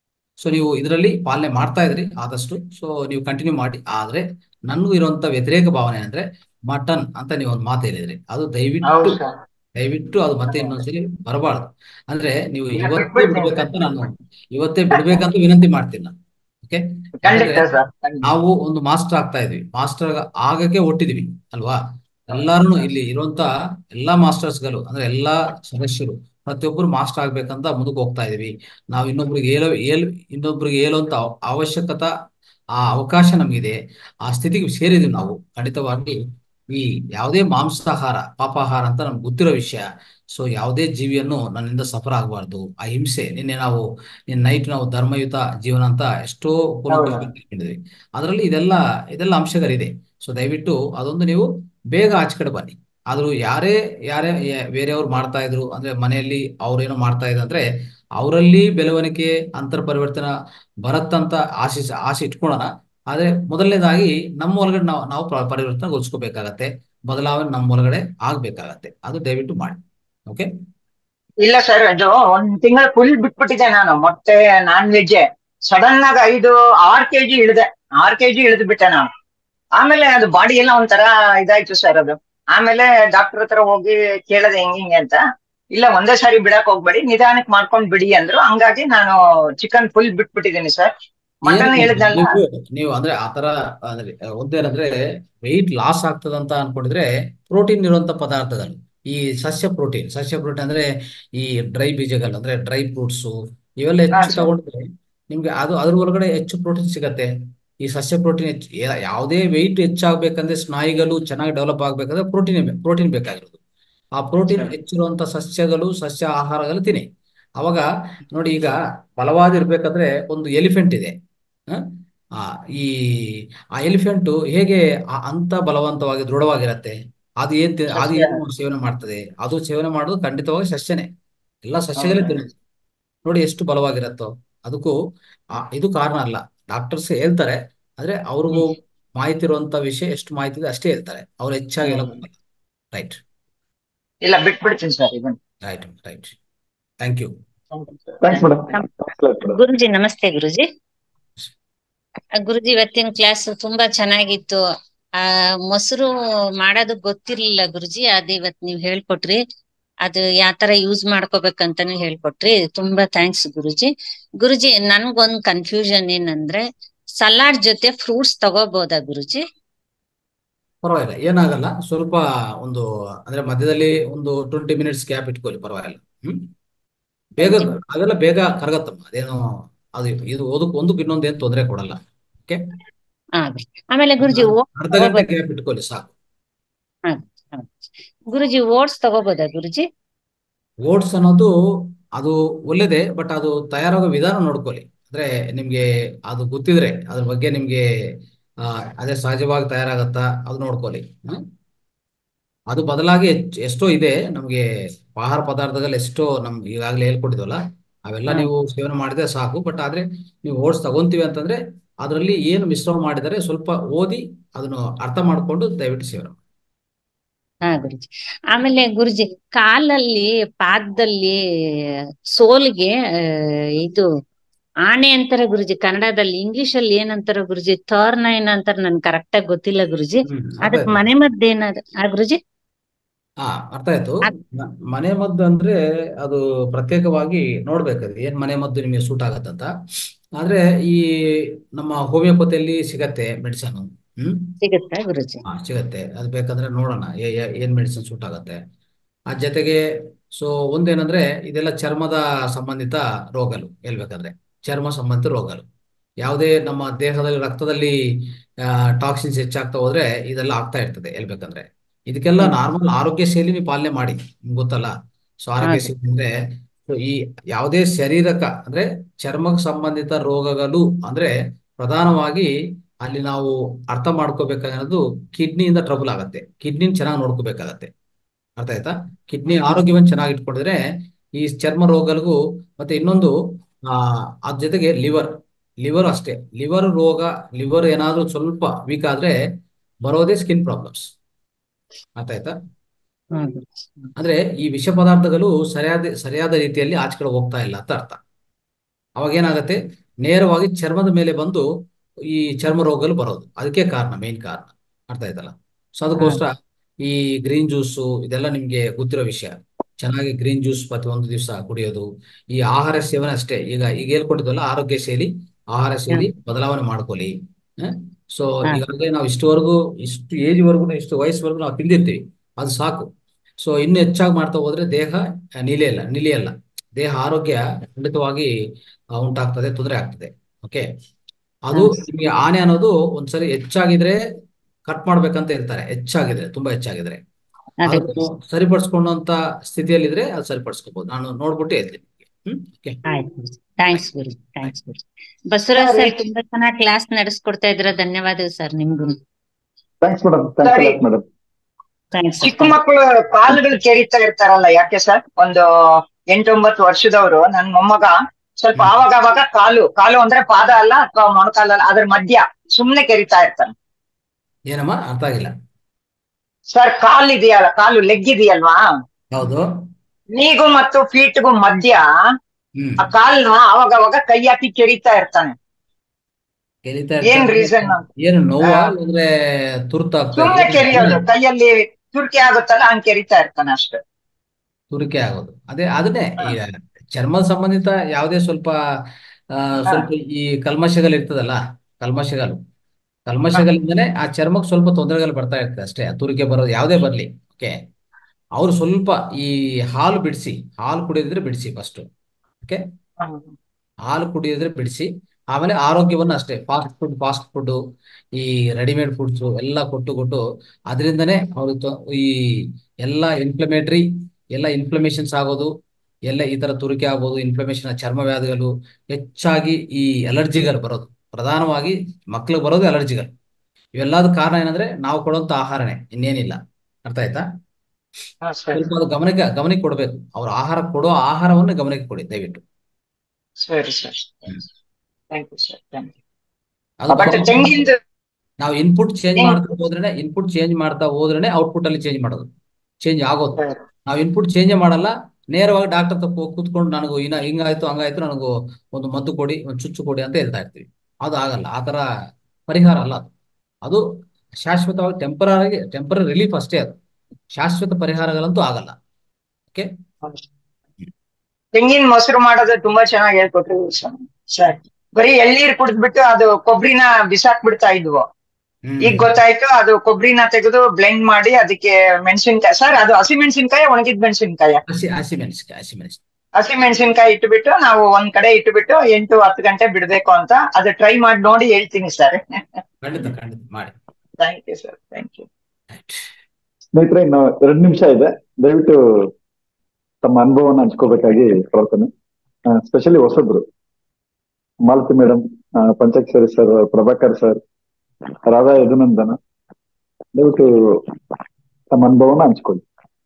ಸೊ ನೀವು ಇದರಲ್ಲಿ ಪಾಲನೆ ಮಾಡ್ತಾ ಇದ್ರಿ ಆದಷ್ಟು, ಸೊ ನೀವು ಕಂಟಿನ್ಯೂ ಮಾಡಿ. ಆದ್ರೆ ನನಗೂ ಇರುವಂತ ವ್ಯತಿರೇಕ ಭಾವನೆ ಅಂದ್ರೆ ಮಟನ್ ಅಂತ ನೀವು ಒಂದು ಮಾತು ಹೇಳಿದ್ರಿ, ಅದು ದಯವಿಟ್ಟು ಹೌದು ಸರ್. ದಯವಿಟ್ಟು ಅದು ಮತ್ತೆ ಇನ್ನೊಂದ್ಸಲಿ ಬರಬಾರ್ದು. ಅಂದ್ರೆ ನೀವು ಇಲ್ಲ, ಇವತ್ತೇ ಬಿಟ್ಬಿಡ್ತೀನಿ ಬಿಡ್ಬೇಕಂತ ಸರ್. ನಾನು ಇವತ್ತೇ ಬಿಡ್ಬೇಕಂತ ವಿನಂತಿ ಮಾಡ್ತೀನಿ ನಾನು. ಓಕೆ, ಯಾಕಂದ್ರೆ ಖಂಡಿತ ಸರ್, ಖಂಡಿತ. ನಾವು ಒಂದು ಮಾಸ್ಟರ್ ಆಗ್ತಾ ಇದ್ವಿ, ಮಾಸ್ಟರ್ ಆಗಕ್ಕೆ ಹೊಟ್ಟಿದ್ವಿ ಅಲ್ವಾ. ಎಲ್ಲಾರು ಇಲ್ಲಿ ಇರುವಂತ ಎಲ್ಲಾ ಮಾಸ್ಟರ್ಸ್ಗಳು ಅಂದ್ರೆ ಎಲ್ಲಾ ಸದಸ್ಯರು ಪ್ರತಿಯೊಬ್ಬರು ಮಾಸ್ಟರ್ ಆಗ್ಬೇಕಂತ ಮುಂದಕ್ಕೆ ಹೋಗ್ತಾ ಇದೀವಿ. ನಾವು ಇನ್ನೊಬ್ರಿಗೆ ಹೇಳೋ ಹೇಲ್ ಇನ್ನೊಬ್ರಿಗೆ ಹೇಳುವಂತ ಅವಶ್ಯಕತೆ, ಆ ಅವಕಾಶ ನಮಗಿದೆ. ಆ ಸ್ಥಿತಿಗೆ ಸೇರಿದೀವಿ ನಾವು ಖಂಡಿತವಾಗಿ. ಈ ಯಾವುದೇ ಮಾಂಸಾಹಾರ ಪಾಪಾಹಾರ ಅಂತ ನಮ್ಗೆ ಗೊತ್ತಿರೋ ವಿಷಯ. ಸೊ ಯಾವುದೇ ಜೀವಿಯನ್ನು ನನ್ನಿಂದ ಸಫರ್ ಆಗಬಾರ್ದು. ಆ ಹಿಂಸೆ, ನಿನ್ನೆ ನಾವು ನಿನ್ನ ನೈಟ್ ನಾವು ಧರ್ಮಯುತ ಜೀವನ ಅಂತ ಎಷ್ಟೋ ಹೌದು. ಕೂತ್ಕೊಂಡಿದ್ವಿ. ಅದರಲ್ಲಿ ಇದೆಲ್ಲ ಇದೆಲ್ಲ ಅಂಶಗಳಿದೆ. ಸೊ ದಯವಿಟ್ಟು ಅದೊಂದು ನೀವು ಬೇಗ ಆಚೆ ಕಡೆ ಬನ್ನಿ. ಆದ್ರೂ ಯಾರೇ ಯಾರೇ ಯಾ- ಬೇರೆಯವ್ರು ಮಾಡ್ತಾ ಇದ್ರು ಅಂದ್ರೆ ಮನೆಯಲ್ಲಿ ಅವ್ರೇನೋ ಮಾಡ್ತಾ ಇದ್ರು ಅಂದ್ರೆ ಅವರಲ್ಲಿ ಬೆಳವಣಿಗೆ ಅಂತರ್ ಪರಿವರ್ತನ ಬರತ್ತಂತ ಆಶಿಸ ಆಸೆ ಇಟ್ಕೊಳ್ಳೋಣ. ಆದ್ರೆ ಮೊದಲನೇದಾಗಿ ನಮ್ಮ ಒಳಗಡೆ ನಾವು ನಾವು ಪ- ಪರಿವರ್ತನೆಗೊಳಿಸ್ಕೋಬೇಕಾಗತ್ತೆ, ಬದಲಾವಣೆ ನಮ್ಮ ಒಳಗಡೆ ಆಗ್ಬೇಕಾಗತ್ತೆ. ಅದು ದಯವಿಟ್ಟು ಮಾಡಿ. ಓಕೆ. ಇಲ್ಲ ಸರ್, ಅದು ಒಂದ್ ತಿಂಗಳ ಫುಲ್ ಬಿಟ್ಬಿಟ್ಟಿದೆ ನಾನು ಮೊಟ್ಟೆ ನಾನ್ ವೆಜ್. ಸಡನ್ ಆಗಿ ಐದು ಆರ್ ಕೆಜಿ ಇಳಿದೆ, ಆರ್ ಕೆಜಿ ಇಳಿದು ಬಿಟ್ಟೆ ನಾನು. ಆಮೇಲೆ ಅದು ಬಾಡಿ ಎಲ್ಲ ಒಂಥರ ಇದಾಯ್ತು ಸರ್ ಅದು. ಆಮೇಲೆ ಡಾಕ್ಟರ್ ಹತ್ರ ಹೋಗಿ ಕೇಳದೆ ಹೆಂಗ್ ಹಿಂಗೆ ಅಂತ. ಇಲ್ಲ ಒಂದೇ ಸಾರಿ ಬಿಡಕ್ ಹೋಗ್ಬೇಡಿ, ನಿಧಾನಕ್ಕೆ ಮಾಡ್ಕೊಂಡ್ ಬಿಡಿ ಅಂದ್ರು. ಹಂಗಾಗಿ ನಾನು ಚಿಕನ್ ಫುಲ್ ಬಿಟ್ಬಿಟ್ಟಿದ್ದೀನಿ ಸರ್. ಮಟನ್ ಏನು ಹೇಳಿದ್ನಲ್ಲ. ನೀವು ನೀವು ಅಂದ್ರೆ ಆತರ ಅಂದ್ರೆ ಒಂದೇನಂದ್ರೆ ವೆಯ್ಟ್ ಲಾಸ್ ಆಗ್ತದಂತ ಅನ್ಕೊಂಡಿದ್ರೆ ಪ್ರೋಟೀನ್ ಇರುವಂತ ಪದಾರ್ಥಗಳು, ಈ ಸಸ್ಯ ಪ್ರೋಟೀನ್ ಸಸ್ಯ ಪ್ರೋಟೀನ್ ಅಂದ್ರೆ ಈ ಡ್ರೈ ಬೀಜಗಳು ಅಂದ್ರೆ ಡ್ರೈ ಫ್ರೂಟ್ಸು ಇವೆಲ್ಲ ಹಾ ಹೆಚ್ಚು ಸರ್. ತಗೊಂಡ್ರೆ ನಿಮ್ಗೆ ಅದು ಅದ್ರ ಒಳಗಡೆ ಹೆಚ್ಚು ಪ್ರೋಟೀನ್ ಸಿಗತ್ತೆ. ಈ ಸಸ್ಯ ಪ್ರೋಟೀನ್ ಹೆಚ್ಚು ಯಾ- ಯಾವುದೇ ವೆಯ್ಟ್ ಹೆಚ್ಚಾಗ್ಬೇಕಂದ್ರೆ ಸ್ನಾಯುಗಳು ಚೆನ್ನಾಗಿ ಡೆವಲಪ್ ಆಗ್ಬೇಕಂದ್ರೆ ಪ್ರೋಟೀನ್ ಪ್ರೋಟೀನ್ ಬೇಕಾಗಿರೋದು. ಆ ಪ್ರೋಟೀನ್ ಸರ್. ಹೆಚ್ಚಿರುವಂತ ಸಸ್ಯಗಳು ಸಸ್ಯ ಆಹಾರಗಳು ತಿನ್ನಿ. ಅವಾಗ ನೋಡಿ, ಈಗ ಬಲವಾದಿರ್ಬೇಕಂದ್ರೆ ಒಂದು ಎಲಿಫೆಂಟ್ ಇದೆ. ಹ? ಆ ಈ ಆ ಎಲಿಫೆಂಟು ಹೇಗೆ ಆ- ಅಂತ ಬಲವಂತವಾಗಿ ದೃಢವಾಗಿರತ್ತೆ? ಅದು ಏನ್ ತಿ- ಅದು ಸಸ್ಯ. ಏನು ಸೇವನೆ ಮಾಡ್ತದೆ? ಅದು ಸೇವನೆ ಮಾಡೋದು ಖಂಡಿತವಾಗಿ ಸಸ್ಯನೇ, ಎಲ್ಲ ಸಸ್ಯಗಳೇ ಹೌದು. ತಿನ್ನೋದು. ನೋಡಿ ಎಷ್ಟು ಬಲವಾಗಿರತ್ತೋ. ಅದಕ್ಕೂ ಆ, ಇದು ಕಾರಣ ಅಲ್ಲ, ಡಾಕ್ಟರ್ಸ್ ಹೇಳ್ತಾರೆ. ಆದ್ರೆ ಅವ್ರಿಗೂ ಹ್ಮ್ ಮಾಹಿತಿ ಇರುವಂತ ವಿಷಯ ಎಷ್ಟು ಮಾಹಿತಿ ಇದೆ ಅಷ್ಟೇ ಹೇಳ್ತಾರೆ, ಅವ್ರು ಹೆಚ್ಚಾಗಿ ಎಲ್ಲ ಹ್ಮ್. ರೈಟ್. ಇಲ್ಲ ಬಿಟ್ಬಿಡ್ತೀನಿ ಸರ್ ಇದನ್ನ. Right right. Thank you. Thanks madam. ನಮ್- ಥ್ಯಾಂಕ್ಸ್ ಮೇಡಮ್. ಗುರುಜಿ ನಮಸ್ತೆ ಗುರುಜಿ. ಆ, ಗುರುಜಿ ಇವತ್ತಿನ ಕ್ಲಾಸ್ ತುಂಬಾ ಚೆನ್ನಾಗಿತ್ತು. ಆ ಮೊಸರು ಮಾಡೋದು ಗೊತ್ತಿರ್ಲಿಲ್ಲ ಗುರುಜಿ, ಅದು ಇವತ್ ನೀವ್ ಹೇಳ್ಕೊಟ್ರಿ. ಅದು ಯಾವ ತರ ಯೂಸ್ ಮಾಡ್ಕೋಬೇಕಂತಾನು ಹೇಳ್ಕೊಟ್ರಿ. ತುಂಬಾ ಥ್ಯಾಂಕ್ಸ್ ಗುರುಜಿ. ಗುರುಜಿ ನನ್ಗೊಂದ್ ಕನ್ಫ್ಯೂಷನ್ ಏನಂದ್ರೆ, ಸಲಾಡ್ ಜೊತೆ ಫ್ರೂಟ್ಸ್ ತಗೋಬಹುದಾ ಗುರುಜಿ? ಪರವಾಗಿಲ್ಲ, ಏನಾಗಲ್ಲ. ಸ್ವಲ್ಪ ಒಂದು ಅಂದ್ರೆ ಮಧ್ಯದಲ್ಲಿ ಒಂದು ಟ್ವೆಂಟಿ ಮಿನಿಟ್ಸ್ ಗ್ಯಾಪ್ ಇಟ್ಕೊಳ್ಳಿ, ಪರವಾಗಿಲ್ಲ. ಹ್ಮ್ ಬೇಗ Thank you. ಅದೆಲ್ಲ ಬೇಗ ಕರಗತ್ತಮ್ಮ, ಅದೇನು ಅದು ಇದು ಓದಕ್ ಒಂದಕ್ಕೆ ಇನ್ನೊಂದು ಏನು ತೊಂದರೆ ಕೊಡಲ್ಲ. ಓಕೆ. ಹಾ ಆಮೇಲೆ ಗುರುಜಿ ಓಟ್ಸ್ ಅರ್ಧ ಗಂಟೆ ತಗೋಬೋದಾ? ಗ್ಯಾಪ್ ಇಟ್ಕೊಳ್ಳಿ ಸಾಕು. ಹಾ ಹಾ. ಗುರುಜಿ ಓಟ್ಸ್ ತಗೋಬೋದಾ ಗುರುಜಿ? ಓಟ್ಸ್ ಅನ್ನೋದು ಅದು ಒಳ್ಳೇದೇ, ಬಟ್ ಅದು ತಯಾರಾಗೋ ವಿಧಾನ ನೋಡ್ಕೊಳ್ಳಿ. ಅಂದ್ರೆ ನಿಮ್ಗೆ ಅದು ಗೊತ್ತಿದ್ರೆ ಅದ್ರ ಬಗ್ಗೆ ನಿಮ್ಗೆ ಆ, ಅದೇ ಸಹಜವಾಗಿ ತಯಾರಾಗತ್ತಾ ಅದು ನೋಡ್ಕೊಳ್ಳಿ. ಹ್ಮ್ ಅದು ಬದಲಾಗಿ ಎಚ್- ಎಷ್ಟೋ ಇದೆ ನಮ್ಗೆ, ಆಹಾರ ಪದಾರ್ಥಗಳು ಎಷ್ಟೋ ನಮ್ಗೆ ಈಗಾಗಲೇ ಹೇಳ್ಕೊಟ್ಟಿದ್ವಲ್ಲ, ಅವೆಲ್ಲ ಹಾ ನೀವು ಸೇವನೆ ಮಾಡಿದ್ರೆ ಸಾಕು. ಬಟ್ ಆದ್ರೆ ನೀವು ಓಟ್ಸ್ ತಗೊಂತೀವಿ ಅಂತಂದ್ರೆ ಅದರಲ್ಲಿ ಏನು ಮಿಶ್ರಣ ಮಾಡಿದರೆ ಸ್ವಲ್ಪ ಓದಿ ಅದನ್ನು ಅರ್ಥ ಮಾಡ್ಕೊಂಡು ದಯವಿಟ್ಟು ಸೇವನೆ ಮಾಡಿ. ಹಾ ಗುರುಜಿ. ಆಮೇಲೆ ಗುರುಜಿ ಕಾಲಲ್ಲಿ ಪಾದದಲ್ಲಿ ಸೋಲ್ಗೆ ಆ, ಇದು ಆಣೆ ಅಂತಾರ ಗುರುಜಿ ಕನ್ನಡದಲ್ಲಿ. ಇಂಗ್ಲಿಷ್ ಅಲ್ಲಿ ಏನಂತಾರ ಗುರುಜಿ? ಥರ್ನ್ ಏನ್ ಅಂತಾರ, ನನ್ ಕರೆಕ್ಟ್ ಆಗಿ ಗೊತ್ತಿಲ್ಲ ಗುರುಜಿ. ಹ್ಮ್ ಅರ್ಥ ಅದಕ್ ಆಯ್ತು. ಮನೆ ಮದ್ದು ಏನಾದ್ರು ಆ ಗುರುಜಿ? ಹಾ ಅರ್ಥ ಆಯ್ತು. ಅದ್- ಮ- ಮನೆ ಮದ್ದು ಅಂದ್ರೆ ಅದು ಪ್ರತ್ಯೇಕವಾಗಿ ನೋಡ್ಬೇಕು ಏನ್ ಮನೆ ಮದ್ದು ನಿಮಗೆ ಸೂಟ್ ಆಗತ್ತಂತ. ಆದ್ರೆ ಈ ನಮ್ಮ ಹೋಮಿಯೋಪತಿಯಲ್ಲಿ ಸಿಗತ್ತೆ ಮೆಡಿಸನ್. ಹ್ಮ್ ಸಿಗುತ್ತಾ ಗುರುಜಿ? ಹಾ ಸಿಗತ್ತೆ, ಅದು ಬೇಕಂದ್ರೆ ನೋಡೋಣ ಏ- ಏ- ಏನ್ ಮೆಡಿಸಿನ್ ಸೂಟ್ ಆಗತ್ತೆ. ಆ ಜೊತೆಗೆ ಸೊ ಒಂದೇನಂದ್ರೆ ಇದೆಲ್ಲ ಚರ್ಮದ ಸಂಬಂಧಿತ ರೋಗಗಳು ಹೇಳ್ಬೇಕಂದ್ರೆ, ಚರ್ಮ ಸಂಬಂಧಿತ ರೋಗಗಳು ಯಾವುದೇ ನಮ್ಮ ದೇಹದಲ್ಲಿ ರಕ್ತದಲ್ಲಿ ಟಾಕ್ಸಿನ್ಸ್ ಹೆಚ್ಚಾಗ್ತಾ ಹೋದ್ರೆ ಇದೆಲ್ಲ ಆಗ್ತಾ ಇರ್ತದೆ ಹೇಳ್ಬೇಕಂದ್ರೆ. ಇದಕ್ಕೆಲ್ಲ ಹ್ಮ್ ನಾರ್ಮಲ್ ಆರೋಗ್ಯ ಶೈಲಿ ನೀವು ಪಾಲನೆ ಮಾಡಿ, ನಿಮ್ಗೆ ಗೊತ್ತಲ್ಲ. ಸೊ ಆರೋಗ್ಯ ಹೌದು. ಶೈಲಿ ಅಂದ್ರೆ so ಈ ಯಾವುದೇ ಶಾರೀರಕ ಅಂದ್ರೆ ಚರ್ಮಕ್ಕೆ ಸಂಬಂಧಿತ ರೋಗಗಳು ಅಂದ್ರೆ ಪ್ರಧಾನವಾಗಿ ಅಲ್ಲಿ ನಾವು ಅರ್ಥ ಮಾಡ್ಕೋಬೇಕಾಗಿರೋದು ಕಿಡ್ನಿಯಿಂದ ಟ್ರಬಲ್ ಆಗತ್ತೆ, ಕಿಡ್ನಿ ಚೆನ್ನಾಗಿ ನೋಡ್ಕೋಬೇಕಾಗತ್ತೆ. ಅರ್ಥ ಆಯ್ತಾ? ಕಿಡ್ನಿ ಹ್ಮ್ ಆರೋಗ್ಯವನ್ನು ಚೆನ್ನಾಗಿ ಇಟ್ಕೊಂಡಿದ್ರೆ ಈ ಚರ್ಮ ರೋಗಗಳಿಗೂ, ಮತ್ತೆ ಇನ್ನೊಂದು ಆ ಅದ್ರ ಜೊತೆಗೆ ಲಿವರ್ ಲಿವರ್ ಅಷ್ಟೇ. ಲಿವರ್ ರೋಗ, ಲಿವರ್ ಏನಾದ್ರೂ ಸ್ವಲ್ಪ ವೀಕ್ ಆದ್ರೆ ಬರೋದೇ ಸ್ಕಿನ್ ಪ್ರಾಬ್ಲಮ್ಸ್. ಅರ್ಥ ಆಯ್ತಾ? ಹ್ಮ್ ಗುರೂಜಿ. ಅಂದ್ರೆ ಈ ವಿಷ ಪದಾರ್ಥಗಳು ಸರಿಯಾದ ಸರಿಯಾದ ರೀತಿಯಲ್ಲಿ ಆಚೆ ಕಡೆ ಹೋಗ್ತಾ ಇಲ್ಲ ಅಂತ ಅರ್ಥ. ಅವಾಗ ಏನಾಗುತ್ತೆ, ನೇರವಾಗಿ ಚರ್ಮದ ಮೇಲೆ ಬಂದು ಈ ಚರ್ಮ ರೋಗಗಳು ಬರೋದು. ಅದಕ್ಕೆ ಕಾರಣ, ಮೇನ್ ಕಾರಣ. ಅರ್ಥ ಆಯ್ತಲ್ಲ? ಸೊ ಹ್ಮ್ ಅದಕ್ಕೋಸ್ಕರ ಈ ಗ್ರೀನ್ ಜ್ಯೂಸು ಇದೆಲ್ಲ ನಿಮ್ಗೆ ಗೊತ್ತಿರೋ ವಿಷಯ. ಚೆನ್ನಾಗಿ ಗ್ರೀನ್ ಜ್ಯೂಸ್ ಪ್ರತಿ ಒಂದು ದಿವಸ ಕುಡಿಯೋದು. ಈ ಆಹಾರ ಸೇವನೆ ಅಷ್ಟೇ, ಈಗ ಈಗ ಹೇಳ್ಕೊಟ್ಟಿದ್ವಲ್ಲ ಆರೋಗ್ಯ ಶೈಲಿ, ಆಹಾರ ಶೈಲಿ ಹ್ಮ್ ಬದಲಾವಣೆ ಮಾಡ್ಕೊಳ್ಳಿ. ಸೊ ಹಾ ಈಗಾಗಲೇ ನಾವು ಇಷ್ಟುವರೆಗೂ ಇಷ್ಟು ಏಜ್ವರೆಗೂ ಇಷ್ಟು ವಯಸ್ಸುವರೆಗೂ ನಾವು ತಿಂದಿರ್ತೀವಿ, ಅದು ಸಾಕು. ಸೊ ಇನ್ನು ಹೆಚ್ಚಾಗಿ ಮಾಡ್ತಾ ಹೋದ್ರೆ ದೇಹ ನಿಲಿಯಲ್ಲ ನಿಲಿಯಲ್ಲ ದೇಹ ಆರೋಗ್ಯ ಖಂಡಿತವಾಗಿ ಆ, ಉಂಟಾಗ್ತದೆ, ತೊಂದರೆ ಆಗ್ತದೆ. ಓಕೆ. ಅದು ಹಾ ನಿಮಗೆ ಆನೆ ಅನ್ನೋದು ಒಂದ್ಸರಿ ಹೆಚ್ಚಾಗಿದ್ರೆ ಕಟ್ ಮಾಡ್ಬೇಕಂತ ಹೇಳ್ತಾರೆ, ಹೆಚ್ಚಾಗಿದ್ರೆ ತುಂಬಾ ಹೆಚ್ಚಾಗಿದ್ರೆ. ಅದೇ ಅದನ್ನು ಗುರೂಜಿ. ಸರಿಪಡಿಸ್ಕೊಂಡಂತ ಸ್ಥಿತಿಯಲ್ಲಿದ್ರೆ ಅದು ಸರಿಪಡಿಸ್ಕೋಬಹುದು. ನಾನು ನೋಡ್ಬಿಟ್ಟು ಹೇಳ್ತೀನಿ. Hmm okay. ಆಯ್ತು ಗುರೂಜಿ. ಥ್ಯಾಂಕ್ಸ್ ಗುರೂಜಿ. ಆಯ್ತು. Thanks Guruji. Basavaraj sir sir ಈ ತುಂಬಾ ಚೆನ್ನಾಗಿ ಕ್ಲಾಸ್ ನಡೆಸ್ಕೊಡ್ತಾ ಇದ್ರ. ಧನ್ಯವಾದ ಸರ್ ನಿಮ್ಗೂ. Thanks madam. ಥ್ಯಾಂಕ್ಸ್ ಸರ್ ಈ ಅಲಾಟ್ ಮೇಡಮ್. Thanks sir. ಚಿಕ್ಕ ಥ್ಯಾಂಕ್ಸ್. ಮಕ್ಕಳು ಕಾಲುಗಳು ಕೆರಿತಾ ಇರ್ತಾರಲ್ಲ, ಯಾಕೆ ಸರ್? ಒಂದು ಎಂಟೊಂಬತ್ತು ವರ್ಷದವರು, ನನ್ ಮೊಮ್ಮಗ ಸ್ವಲ್ಪ ಹ್ಮ್ ಆವಾಗ ಆವಾಗ ಕಾಲು ಕಾಲು ಅಂದ್ರೆ ಪಾದ ಅಲ್ಲ ಅಥವಾ ಮೊಣಕಾಲ ಅಲ್ಲ, ಅದ್ರ ಮಧ್ಯ ಸುಮ್ನೆ ಕೆರಿತಾ ಇರ್ತಾನೆ. ಏನಮ್ಮ ಅರ್ಥ ಆಗಿಲ್ಲ. ಸರ್ ಕಾಲ್ ಇದೆಯಲ್ಲ, ಕಾಲು ಲೆಗ್ ಇದೆಯಲ್ವಾ, ಹೌದು. ನೀಗೂ ಮತ್ತು ಫೀಟ್ಗೂ ಮಧ್ಯ ಹ್ಮ್ ಆ ಕಾಲ್ನ ಅವಾಗ ಅವಾಗ ಕೈ ಹಾಕಿ ಕೆರಿತಾ ಇರ್ತಾನೆ. ಕೆರಿತಾ ಏನ್ ಇರ್ತಾರೆ. ರೀಸನ್ ಅಂತ? ಏನು ಆ, ನೋವಾ ಇಲ್ಲಾಂದ್ರೆ ತುರ್ತಾಗ್ತಾ ಸುಮ್ನೆ ಇದೆಯಾ? ಕೆರಿಯೋದು, ಕೈಯಲ್ಲಿ ತುರ್ಕಿ ಆಗುತ್ತಲ್ಲ ಹಂಗ್ ಕೆರಿತಾ ಇರ್ತಾನೆ ಅಷ್ಟೇ. ತುರಿಕೆ ಆಗೋದು ಅದೇ ಅದನ್ನೇ. ಹ, ಈಗ ಚರ್ಮ ಸಂಬಂಧಿತ ಯಾವುದೇ ಸ್ವಲ್ಪ ಆ, ಹ, ಸ್ವಲ್ಪ ಈ ಕಲ್ಮಶಗಳು ಇರ್ತದಲ್ಲ, ಕಲ್ಮಶಗಳು ಹ, ಕಲ್ಮಶಗಳಿಂದನೇ ಆ ಚರ್ಮಕ್ಕೆ ಸ್ವಲ್ಪ ತೊಂದರೆಗಳು ಬರ್ತಾ ಇರ್ತದೆ ಅಷ್ಟೇ. ಆ ತುರಿಕೆ ಬರೋದು ಯಾವುದೇ ಬರಲಿ. ಓಕೆ, ಅವ್ರು ಸ್ವಲ್ಪ ಈ ಹಾಲು ಬಿಡಿಸಿ, ಹಾಲು ಕುಡಿದಿದ್ರೆ ಬಿಡಿಸಿ ಫಸ್ಟ್. ಓಕೆ, ಹ, ಹಾಲು ಕುಡಿಯೋದ್ರೆ ಬಿಡಿಸಿ. ಆಮೇಲೆ ಆರೋಗ್ಯವನ್ನು ಅಷ್ಟೇ, ಫಾಸ್ಟ್ ಫುಡ್ ಫಾಸ್ಟ್ ಫುಡ್ ಈ ರೆಡಿಮೇಡ್ ಫುಡ್ಸ್ ಎಲ್ಲ ಕೊಟ್ಟು ಕೊಟ್ಟು ಅದರಿಂದನೇ ಅವರು ಈ ಎಲ್ಲ ಇನ್ಫ್ಲಮೇಟರಿ, ಎಲ್ಲ ಇನ್ಫ್ಲಮೇಷನ್ಸ್ ಆಗೋದು, ಎಲ್ಲ ಈ ತರ ತುರಿಕೆ ಆಗೋದು, ಇನ್ಫ್ಲಮೇಷನ್, ಚರ್ಮ ವ್ಯಾಧಿಗಳು, ಹೆಚ್ಚಾಗಿ ಈ ಅಲರ್ಜಿಗಳು ಬರೋದು. ಪ್ರಧಾನವಾಗಿ ಮಕ್ಳಿಗೆ ಬರೋದು ಅಲರ್ಜಿಗಳು. ಇವೆಲ್ಲದ ಕಾರಣ ಏನಂದ್ರೆ ನಾವು ಕೊಡುವಂತ ಆಹಾರನೇ, ಇನ್ನೇನಿಲ್ಲ. ಅರ್ಥ ಆಯ್ತಾ? ಹ, ಸರಿ ಸ್ವಲ್ಪ ಅದು ಗಮನಕ್ಕೆ ಗಮನಕ್ಕೆ ಕೊಡಬೇಕು. ಅವ್ರ ಆಹಾರ ಕೊಡೋ ಆಹಾರವನ್ನು ಗಮನಕ್ಕೆ ಕೊಡಿ ದಯವಿಟ್ಟು. ಸರಿ sir. Hmm. Thank you sir, thank you. ಅದು ಬಟ್ ಪ್ರಾಬ್ಲಮ್. ತೆಂಗಿಂದು ನಾವು ಇನ್ಪುಟ್ ಚೇಂಜ್ ತೆಂಗ್ ಮಾಡ್ತಾ ಹೋದ್ರೆ ಇನ್ಪುಟ್ ಚೇಂಜ್ ಮಾಡ್ತಾ ಹೋದ್ರೆ ಔಟ್ಪುಟ್ ಅಲ್ಲಿ ಚೇಂಜ್ ಮಾಡೋದು, ಚೇಂಜ್ ಆಗೋದು. ಸರಿ. ನಾವು ಇನ್ಪುಟ್ ಚೇಂಜೇ ಮಾಡಲ್ಲ, ನೇರವಾಗಿ ಡಾಕ್ಟರ್ ತಪ್ಪು ಕೂತ್ಕೊಂಡು ನನಗೂ ಇನ್ನ ಹಿಂಗಾಯ್ತು ಹಂಗಾಯ್ತು, ನನಗೂ ಒಂದು ಮದ್ದು ಕೊಡಿ, ಒಂದು ಚುಚ್ಚು ಕೊಡಿ ಅಂತ ಹೇಳ್ತಾ ಇರ್ತೀವಿ. ಅದು ಆಗಲ್ಲ. ಆ ತರ ಪರಿಹಾರ ಅಲ್ಲ ಅದು. ಅದು ಶಾಶ್ವತವಾಗಿ ಟೆಂಪರರಿ ಟೆಂಪರರಿ ರಿಲೀಫ್ ಅಷ್ಟೇ. ಅದು ಶಾಶ್ವತ ಪರಿಹಾರಗಳಂತೂ ಆಗಲ್ಲ. ಓಕೆ, ತೆಂಗಿನ ಮೊಸರು ಮಾಡೋದು ತುಂಬಾ ಚೆನ್ನಾಗಿ ಹೇಳ್ಕೊಟ್ರು ಸರ್. ಬರೀ ಎಳ್ನೀರ್ ಕುಡಿದ್ಬಿಟ್ಟು ಅದು ಕೊಬ್ಬರಿನ ಬಿಸಾಕ್ ಬಿಡ್ತಾ ಇದ್ವು. ಈಗ ಹ್ಮ್ ಗೊತ್ತಾಯ್ತು ಅದು ಕೊಬ್ಬರಿನ ತೆಗೆದು ಬ್ಲೆಂಡ್ ಮಾಡಿ ಅದಕ್ಕೆ ಮೆಣಸಿನ್ಕಾಯಿ, ಸರ್ ಅದು ಹಸಿ ಮೆಣಸಿನ್ಕಾಯಿ ಒಣಗಿದ ಮೆಣಸಿನ್ಕಾಯ? ಹಸಿ ಹಸಿ ಮೆಣಸಿನಕಾಯಿ ಹಸಿ ಮೆಣಸಿನ ಹಸಿ ಮೆಣಸಿನ್ಕಾಯಿ ಇಟ್ಬಿಟ್ಟು ನಾವು ಒಂದ್ ಕಡೆ ಇಟ್ಬಿಟ್ಟು ಎಂಟು ಹತ್ತು ಗಂಟೆ ಬಿಡ್ಬೇಕು ಅಂತ, ಅದು ಟ್ರೈ ಮಾಡಿ ನೋಡಿ ಹೇಳ್ತೀನಿ ಸರ್. ಖಂಡಿತ ಖಂಡಿತ ಮಾಡಿ. Thank you sir, thank you. ಸ್ನೇಹಿತರೆ, ಇನ್ನು ಎರಡು ನಿಮಿಷ ಇದೆ. ದಯವಿಟ್ಟು ತಮ್ಮ ಅನುಭವವನ್ನು ಹಂಚ್ಕೋಬೇಕಾಗಿ ಪ್ರಾರ್ಥನೆ. ಸ್ಪೆಷಲಿ ಹೊಸಬ್ರು, Malathi madam, Panchakshari sir, Prabhakar sir, Radha Yadunandana, ದಯವಿಟ್ಟು ತಮ್ಮ ಅನುಭವನ ಹಂಚ್ಕೊಳ್ಳಿ.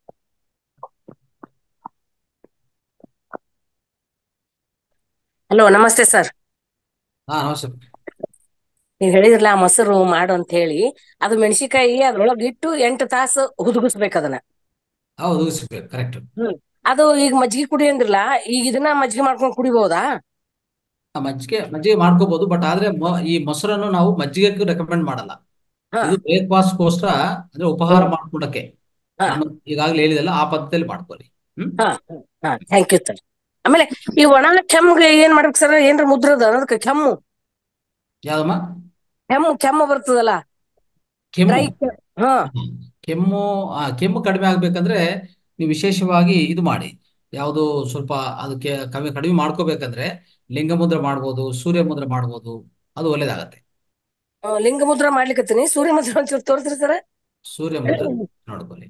ಹಲೋ, ನಮಸ್ತೆ ಸರ್. ಹಾ ನಮಸ್ತೆ. ನೀವ್ ಹೇಳಿದ್ರಲ್ಲ ಆ ಮೊಸರು ಮಾಡು ಅಂತ ಹೇಳಿ, ಅದು ಮೆಣಸಿಕಾಯಿ ಅದ್ರೊಳಗೆ ಇಟ್ಟು ಎಂಟು ತಾಸು ಹುದುಗಿಸ್ಬೇಕು ಅದನ್ನ. ಹೌದು, ಕರೆಕ್ಟ್. ಹ್ಮ್ ಅದು ಈಗ ಮಜ್ಜಿಗೆ ಕುಡಿ ಅಂದ್ರಲ್ಲ, ಈಗ ಇದನ್ನ ಮಜ್ಜಿಗೆ ಮಾಡ್ಕೊಂಡು ಕುಡಿಬಹುದಾ? ಮಜ್ಜಿಗೆ ಮಜ್ಜಿಗೆ ಮಾಡ್ಕೋಬಹುದು, ಬಟ್ ಆದ್ರೆ ಮ- ಈ ಮೊಸರನ್ನು ನಾವು ಮಜ್ಜಿಗೆಗೆ ರೆಕಮೆಂಡ್ ಮಾಡಲ್ಲ. ಹಾ ಇದು ಬ್ರೇಕ್ಫಾಸ್ಟ್ಗೋಸ್ಕರ, ಅಂದ್ರೆ ಉಪಹಾರ ಹ್ಮ್ ಮಾಡ್ಕೊಳಕ್ಕೆ ಹಾ ನಾನು ಈಗಾಗಲೇ ಹೇಳಿದಲ್ಲ, ಆ ಪದ್ಧತಿಯಲ್ಲಿ ಮಾಡ್ಕೊಳ್ಳಿ. ಹ್ಮ್ ಹಾ ಹಾ ಥ್ಯಾಂಕ್ ಯು ಸರ್. ಆಮೇಲೆ ಈ ಒಣ ಕೆಮ್ಮಿಗೆ ಏನ್ ಮಾಡ್ಬೇಕು ಸರ್? ಏನ್ರ ಮುದ್ರದ ಅದಕ್ಕೆ ಕೆಮ್ಮು ಯಾವ್ದಮ್ಮ? ಕೆಮ್ಮು ಕೆಮ್ಮು ಬರ್ತದಲ್ಲ, ಕೆಮ್ಮು. ಡ್ರೈ. ಹಾ ಹ್ಮ್. ಕೆಮ್ಮು ಆ, ಕೆಮ್ಮು ಕಡಿಮೆ ಆಗ್ಬೇಕಂದ್ರೆ ನೀವು ವಿಶೇಷವಾಗಿ ಇದು ಮಾಡಿ. ಯಾವುದು ಸ್ವಲ್ಪ ಅದಕ್ಕೆ ಕಮ್ಮಿ ಕಡಿಮೆ ಮಾಡ್ಕೋಬೇಕಂದ್ರೆ ಲಿಂಗ ಮುದ್ರೆ ಮಾಡ್ಬೋದು, ಸೂರ್ಯ ಮುದ್ರೆ ಮಾಡ್ಬೋದು, ಅದು ಒಳ್ಳೇದಾಗತ್ತೆ. ಆ, ಲಿಂಗ ಮುದ್ರ ಮಾಡ್ಲಿಕತ್ತೀನಿ. ಸೂರ್ಯ ಮುದ್ರ ಒಂಚೂರು ತೋರಿಸ್ರಿ ಸರ್. ಸೂರ್ಯ ಮುದ್ರೆ ನೋಡ್ಕೊಳ್ಳಿ.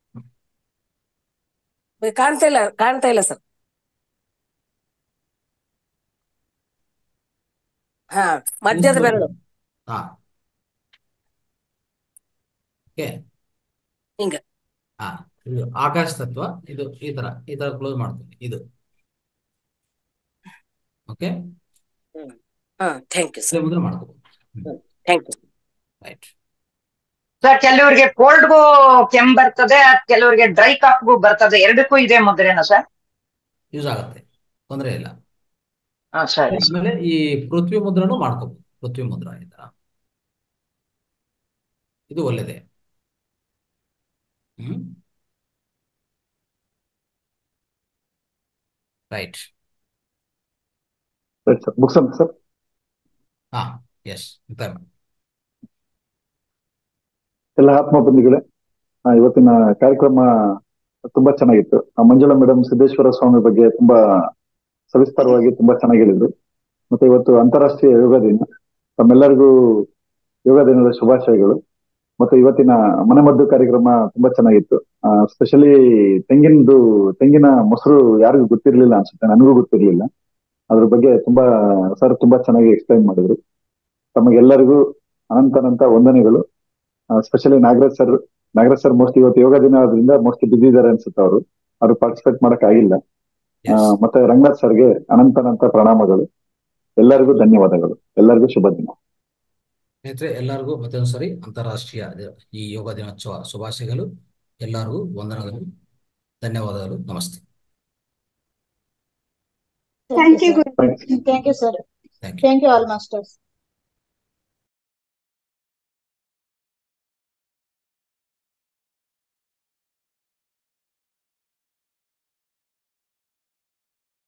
ಕಾಣ್ತಾ ಇಲ್ಲ ಕಾಣ್ತಾ ಇಲ್ಲ ಸರ್. ಹಾ ಮಧ್ಯದ ಬೆರಳು ಹಾ, ಓಕೆ. ಹಿಂಗ. ಹಾ, ಇದು ಆಕಾಶ ತತ್ವ. ಇದು ಈ ತರ ಈ ತರ ಕ್ಲೋಸ್ ಮಾಡ್ತೀನಿ ಇದು. ಓಕೆ, ಹ್ಮ್ ಹಾ ಥ್ಯಾಂಕ್ ಯು ಸೂರ್ಯ ಸರ್. ಮುದ್ರೆ ಮಾಡ್ಕೋಬಹುದು. Hmm thank you. Right. Sir ಕೆಲವರಿಗೆ ಕೋಲ್ಡ್ಗೂ ಕೆಮ್ಮು ಬರ್ತದೆ, ಕೆಲವರಿಗೆ ಡ್ರೈ ಕಾಫ್ಗೂ ಬರ್ತದೆ, ಎರಡಕ್ಕೂ ಇದೆ ಮುದ್ರೆನಾ ಸರ್? ಯೂಸ್ ಆಗುತ್ತೆ, ತೊಂದರೆ ಇಲ್ಲ. ಹಾ ಸರಿ. ಆಮೇಲೆ ಈ ಪೃಥ್ವಿ ಮುದ್ರನು ಮಾಡ್ಕೋಬಹುದು. ಪೃಥ್ವಿ ಮುದ್ರ ಈ ತರ, ಇದು ಒಳ್ಳೇದೇ. Hmm right. ರೈಟ್ ಸರ್, ಮುಗಿಸೋಣ ಸರ್. ಹಾ ಎಸ್. ಎಲ್ಲ ಆತ್ಮ ಬಂಧುಗಳೇ, ಆ, ಇವತ್ತಿನ ಕಾರ್ಯಕ್ರಮ ತುಂಬಾ ಚೆನ್ನಾಗಿತ್ತು. ಆ, ಮಂಜುಳಾ ಮೇಡಮ್ ಸಿದ್ದೇಶ್ವರ ಸ್ವಾಮಿ ಬಗ್ಗೆ ತುಂಬಾ ಸವಿಸ್ತಾರವಾಗಿ ತುಂಬಾ ಚೆನ್ನಾಗಿ ಹೇಳಿದ್ರು. ಮತ್ತೆ ಇವತ್ತು ಅಂತಾರಾಷ್ಟ್ರೀಯ ಯೋಗ ದಿನ, ತಮ್ಮೆಲ್ಲರಿಗೂ ಯೋಗ ದಿನದ ಶುಭಾಶಯಗಳು. ಮತ್ತೆ ಇವತ್ತಿನ ಮನೆಮದ್ದು ಕಾರ್ಯಕ್ರಮ ತುಂಬಾ ಚೆನ್ನಾಗಿತ್ತು. ಸ್ಪೆಷಲಿ ತೆಂಗಿನದು ತೆಂಗಿನ ಮೊಸರು ಯಾರಿಗೂ ಗೊತ್ತಿರ್ಲಿಲ್ಲ ಅನ್ಸುತ್ತೆ, ನನಗೂ ಗೊತ್ತಿರ್ಲಿಲ್ಲ. ಅದ್ರ ಬಗ್ಗೆ ತುಂಬಾ ಸರ್ ತುಂಬಾ ಚೆನ್ನಾಗಿ ಎಕ್ಸ್ಪ್ಲೈನ್ ಮಾಡಿದ್ರು. ತಮಗೆಲ್ಲರಿಗೂ ಅನಂತನಂತ ವಂದನೆಗಳು. Especially Nagaraj sir Nagaraj sir most ಇವತ್ತು ಯೋಗ ದಿನ ಆದ್ರಿಂದ ಮೋಸ್ಟ್ ಬಿಸಿ ಇದಾರೆ ಅನ್ಸುತ್ತೆ. ಅವರು ಅವರು ಪಾರ್ಟಿಸಿಪೇಟ್ ಮಾಡಕ್ ಆಗಿಲ್ಲ. ಆ, ಮತ್ತೆ ರಂಗನಾಥ್ ಸರ್ಗೆ ಅನಂತ ಅನಂತ ಪ್ರಣಾಮಗಳು. ಎಲ್ಲರಿಗೂ ಧನ್ಯವಾದಗಳು. ಎಲ್ಲರಿಗೂ ಶುಭ ದಿನ. ಸ್ನೇಹಿತರೆ, ಎಲ್ಲರಿಗೂ ಮತ್ತೊಂದ್ಸರಿ ಅಂತಾರಾಷ್ಟ್ರೀಯ ದಿ- ಈ ಯೋಗ ದಿನೋತ್ಸವ ಶುಭಾಶಯಗಳು. ಎಲ್ಲರಿಗೂ ವಂದನೆಗಳು, ಧನ್ಯವಾದಗಳು, ನಮಸ್ತೆ. Thank you, Guru. Thanks. Thank you, sir. Thank you. Thank you, all masters.